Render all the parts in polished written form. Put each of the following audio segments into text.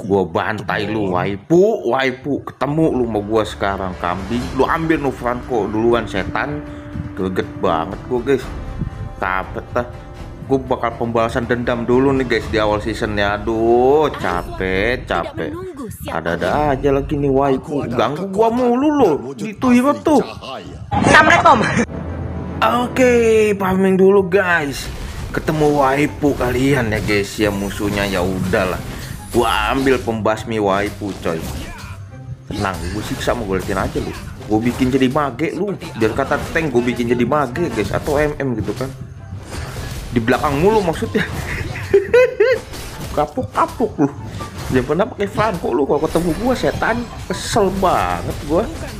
Gua bantai lu, waipu, ketemu lu sama gua sekarang, kambing. Lu ambil nu Franco duluan, setan. Greget banget gua, guys. Capek dah. Gua bakal pembalasan dendam dulu nih, guys, di awal seasonnya. Aduh, capek. Ada aja lagi nih waipu, ganggu gua mulu lo. Itu hero tuh. Assalamualaikum. Oke, farming dulu, guys. Ketemu waipu kalian ya, guys. Ya musuhnya ya udahlah. Gua ambil pembasmi waipu, coy. Tenang, gue siksa mau gue liatin aja lu. Gue bikin jadi mage lu. Biar kata tank gue bikin jadi mage, guys, atau MM gitu kan. Di belakang mulu maksudnya. Kapuk lu. Jangan pernah pakai Franco lu kalau ketemu gua, setan. Kesel banget gua.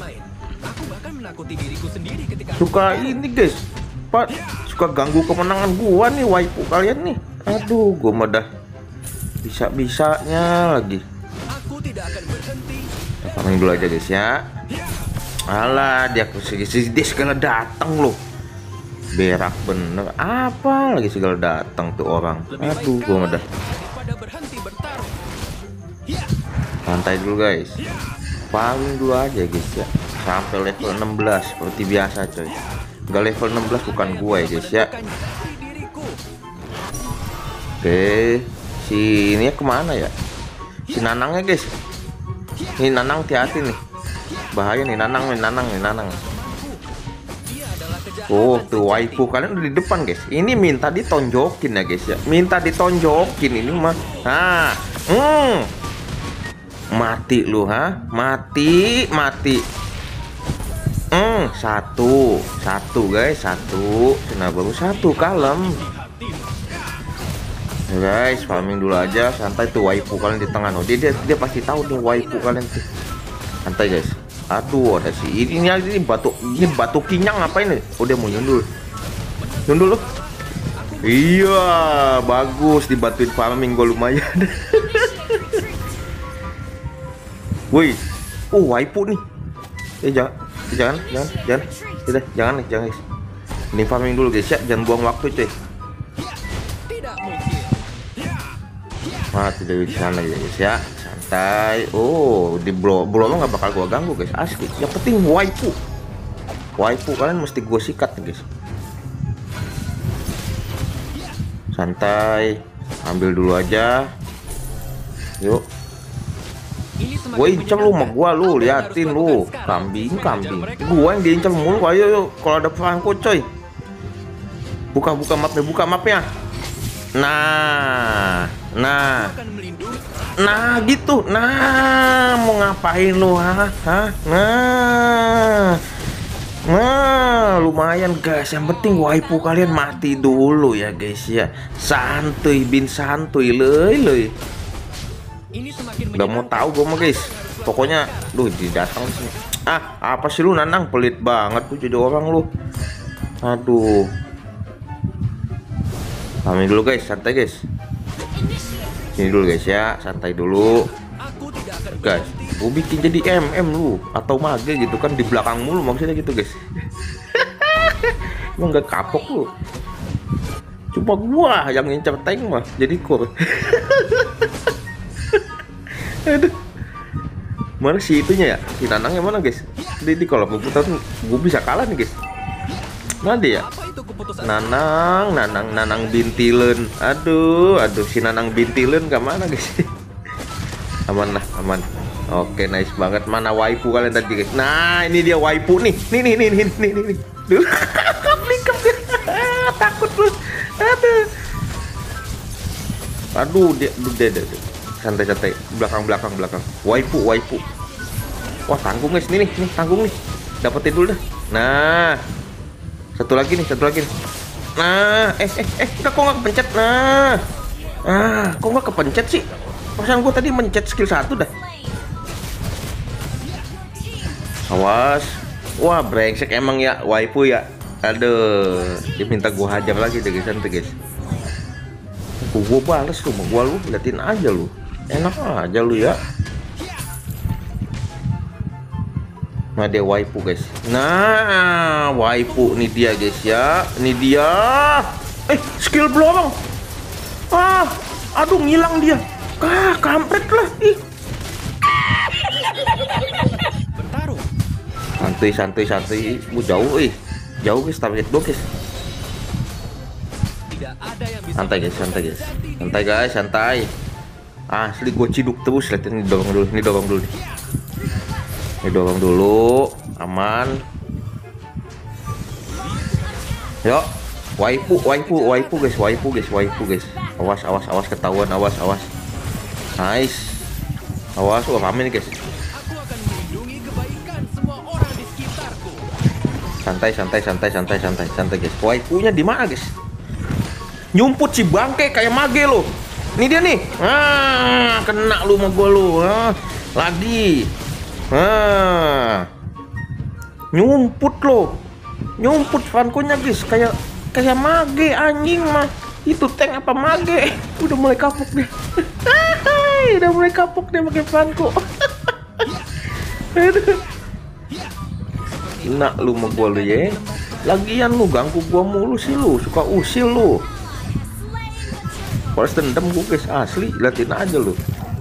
Suka ini, guys. Pak, suka ganggu kemenangan gua nih waipu kalian nih. Aduh, gua mah dah bisa-bisanya lagi. Farming dulu aja, guys ya. Alah, dia segala datang loh. Berak bener. Apa lagi segala datang tuh orang. Aduh, gua mah dah. Santai dulu, guys. Farming dulu aja, guys ya. Sampai level 16 seperti biasa, coy. Enggak level 16 bukan gua ya, guys ya. Oke, si ini kemana ya? Si Nanangnya, guys. Ini Nanang, hati-hati nih. Bahaya nih Nanang. Oh, tuh waifu kalian udah di depan, guys. Ini minta ditonjokin ya, guys ya. Minta ditonjokin ini mah. Nah, mati lu, ha? Mati. Satu, guys, satu. Nah, baru satu, kalem. Guys, farming dulu aja, santai tuh waifu kalian di tengah. Oh, dia pasti tahu nih waifu kalian tuh. Santai, guys. Aduh, ada si ini batu kinyang apa ini? Oh, dia mau nyundul loh. Iya, bagus dibantuin farming gue lumayan. Woi, waipu nih. Jangan, guys. Ini farming dulu, guys ya, jangan buang waktu, cuy. Tidak di sana ya, guys ya. Santai. Oh, di blow nggak bakal gua ganggu, guys. Asli. Yang penting waipu kalian mesti gua sikat nih, guys. Santai. Ambil dulu aja. Yuk. Gue incer lu sama gua, lu liatin lu. Kambing. Gua yang diincer mulu. Ayo kalau ada Franco, coy. Buka mapnya. Nah gitu. Nah, mau ngapain lu, ha? Nah, lumayan, guys. Yang penting waipu kalian mati dulu ya, guys ya. Santuy leuy. Udah mau tahu gue mah, guys. Pokoknya didatang sini. Apa sih lu Nanang, pelit banget tuh jadi orang lu. Aduh. Kami dulu, guys, santai, guys. Sini dulu, guys ya, santai dulu. Guys, gue bikin jadi MM lu atau mage gitu kan, di belakang mulu maksudnya gitu, guys. Emang gak kapok lu. Coba gua yang ngincer tank mah jadi core. Aduh. Mana si itunya ya? Si Nanangnya mana, guys? Di kalau putar gue bisa kalah nih, guys. Mana dia? Nanang bintilen. Aduh, si Nanang bintilen ke mana, guys? Aman. Oke, nice banget. Mana waifu kalian tadi, guys? Nah, ini dia waifu nih. Nih. Duh. Takut lu. Aduh, dia. Santai. Belakang. Waifu. Wah, tanggung, guys. Nih, tanggung nih. Dapetin dulu dah. Nah. Satu lagi nih. Nah, kok nggak kepencet? Nah, kok nggak kepencet sih? Perasaan gue tadi mencet skill 1 dah. Awas. Wah, brengsek emang ya waifu ya. Aduh, dia minta gue hajar lagi deh, guys. Santai, guys. Gue bales tuh, lu liatin aja lu. Enak aja lu ya. Nah, dia waifu, guys. Nah, waifu nih dia, guys ya. Ini dia. Skill blorong. Aduh, ngilang dia. Kampret lah. Ih. Santai. Jauh jauh guys, target gua guys. Santai guys, santai. Asli gue ciduk terus. Lihat ini, dorong dulu, aman. Yuk, waipu guys. Awas ketahuan, awas. Nice. Awas, rame nih guys. Santai guys. Waipunya di mana guys? Nyumput si bangke kayak mage lo. Ini dia nih. Kena lu sama gua lu. Lagi. Nyumput lo. Nyumput Franco-nya guys, kayak mage anjing mah. Itu tank apa mage? Udah mulai kapok deh. Udah mulai kapok deh pakai Franco. Aduh. Kena lu sama gua lu ya. Lagian lu ganggu gua mulu sih lu, suka usil lu. Balas dendam gue guys, asli. Liatin aja lu.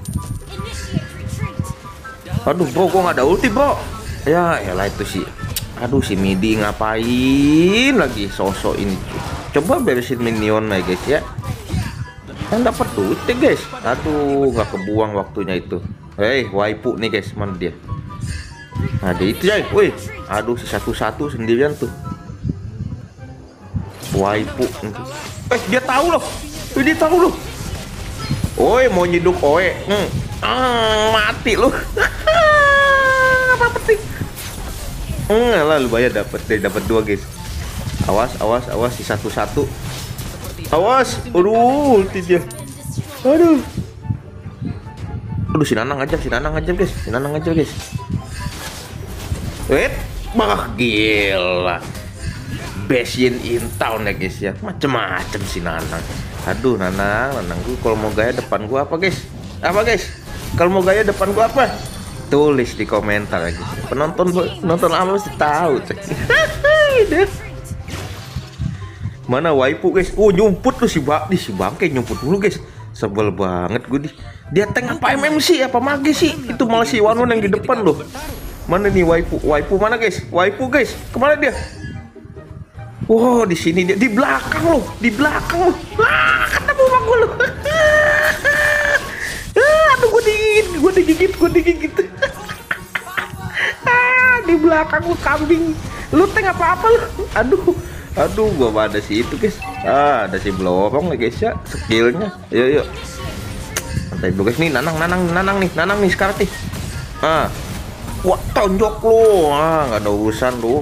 Aduh bro, gue gak ada ulti bro. Ya elah itu sih. Aduh si Midi ngapain lagi sosok ini. Coba beresin minion ya guys ya. Kan dapat duit ya guys. Aduh gak kebuang waktunya itu. Waipu nih guys, mana dia? Nah dia itu ya. Wih, aduh si satu sendirian tuh. Waipu. Dia tahu loh. Dia tahu loh. Oi, mau nyiduk oe. Mati lu. Apa penting? Lah lumayan dapat 2 guys. Awas si satu. Awas. Aduh, ulti dia. Aduh si Nanang aja guys. Wait, gila. Best in town ya guys ya. Macem-macem si Nanang. Aduh Nanang gue kalau mau gaya depan gua apa guys? Kalau mau gaya depan gua apa? Tulis di komentar ya guys. Penonton lama pasti tahu. Mana waipu guys? Nyumput lu si bangke nyumput dulu guys. Sebel banget gue dia tank apa MMC apa mage sih? Itu malah si Wanwan yang di depan loh. Mana nih waipu mana guys? Kemana dia? Wow, di sini dia di belakang loh. Ketemu sama gue loh. Aduh, gue digigit. Di belakang lu kambing. Lu tank apa lu? Aduh, gua ada si itu guys. Ada si blorong nih guys ya, skillnya. Yuk. Santai dulu guys nih, Nanang nih sekarang nih. Wah, tonjok lu. Nggak ada urusan lu,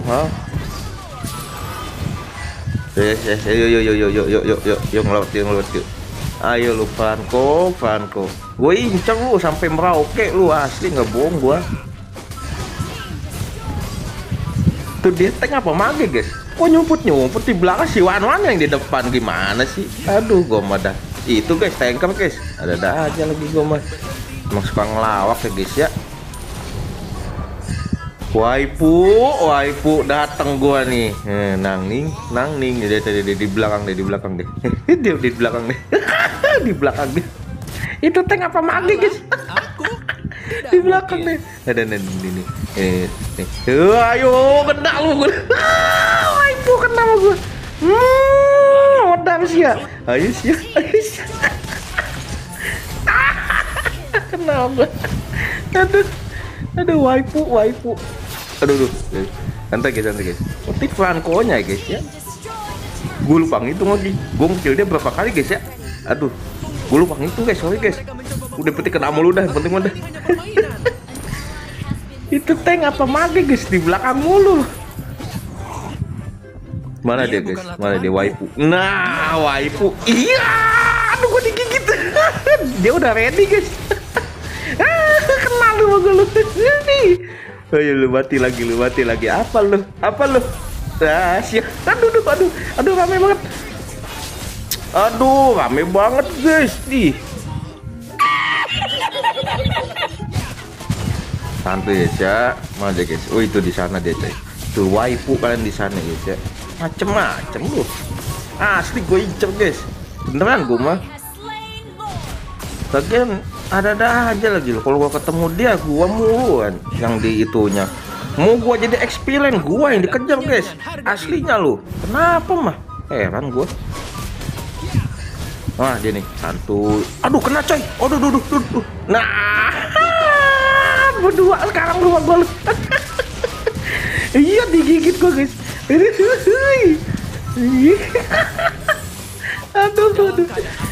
Yuk ngelawat yuk. Ayo lu Franco. Gue incer lu sampai Merauke lu, asli nggak bohong gua. Tuh dia tank apa mage guys? Kok nyumput di belakang si Wanwan yang di depan gimana sih? Aduh gua mah dah. Itu guys tanker guys. Ada aja lagi gua mah. Emang suka ngelawak ya guys ya. Waipu datang gua nih. Nang ning dia di belakang deh. Dia di belakang deh. Di belakang deh. Itu tank apa mage guys? Di belakang deh. Ada nih. Ayo kena lu. Waipu kena sama gua. Modal sih ya. Ayo sih. Kena gua. Aduh waipu. Aduh. Santai guys. Motif Franco-nya guys ya. Gue lupa ngitung lagi. Gue nge-kill dia berapa kali guys ya. Aduh. Gue lupa ngitung guys, sorry guys. Udah penting kena mulu dah, penting mah dah. Itu tank apa mage guys di belakang mulu. Mana dia guys? Mana dia waipu? Nah, waipu. Iya. Aduh gue digigit. Dia udah ready guys. Kenal lu gue lu. Ayo lu mati lagi. Apa lu? Siap. Aduh rame banget. Rame banget guys nih. Santai ya, mana guys? Oh itu di sana dia coy. Tuh waipu kalian di sana guys ya. Macem-macem lu. Asli gue incer guys. Beneran gue mah. Lagian ada aja lagi lo, kalau gua ketemu dia gua muluan yang di itunya. Mau gua jadi experience, gua yang dikejar guys, aslinya lo. Kenapa mah? Heran gua. Wah dia nih, santuy. Aduh kena coy. Aduh, duh. Nah, berdua sekarang rumah gua. Iya digigit gua guys. Aduh.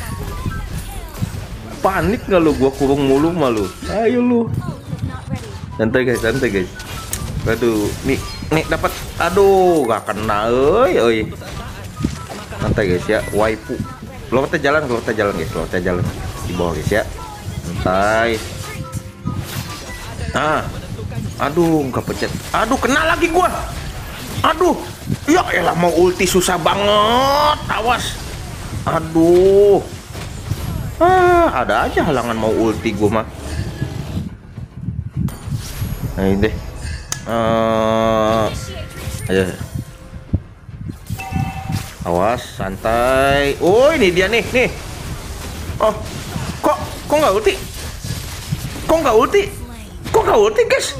Panik nggak lu? Gua kurung mulu malu. Ayo lu. Santai guys. Aduh, nih dapat. Aduh, gak kena, oi. Santai guys ya, waifu. Keluar jalan guys, di bawah guys ya. Santai. Nah, aduh, nggak pencet. Aduh, kena lagi gua. Aduh, ya elah mau ulti susah banget. Awas. Aduh. Ada aja halangan mau ulti gua mah. Nah ini deh. Ayo. Awas, santai. Oh, ini dia nih. Oh, kok nggak ulti? Kok nggak ulti, guys?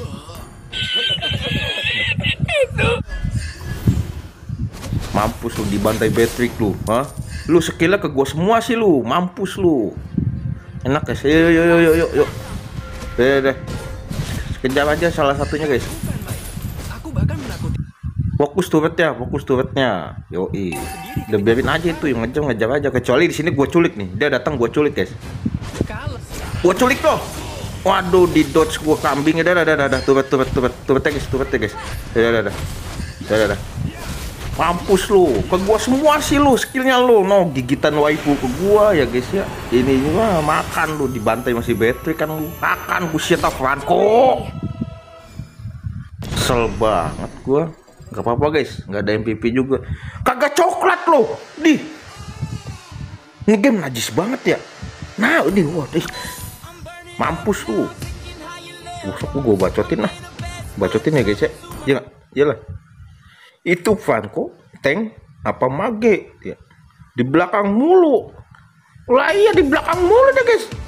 Mampus lu dibantai Patrick lu, hah? Lu skillnya ke gua semua sih lu, mampus lu. Enak guys, yuk. Deh. Kejar aja salah satunya guys. Fokus turretnya. Yoi. Udah biarin aja itu yang ngejar aja. Kecuali di sini gua culik nih. Dia datang gua culik guys. Gua culik loh. Waduh, di dodge gua kambing. Dah. Turretnya guys. Dah. Mampus lu, ke gua semua sih lu skillnya lu. No, gigitan waifu ke gua ya guys ya. Ini mah makan lu, dibantai masih battery kan lu. Makan bullshit Franco. Kesel banget gua. Gak apa-apa guys, nggak ada MVP juga. Kagak coklat lo. Ini game najis banget ya. Nah, ini mampus lu. Gua bacotin lah. Bacotin ya guys ya. Iyalah. Itu Franco, tank apa mage ya. Di belakang mulu. Lah iya di belakang mulu deh guys.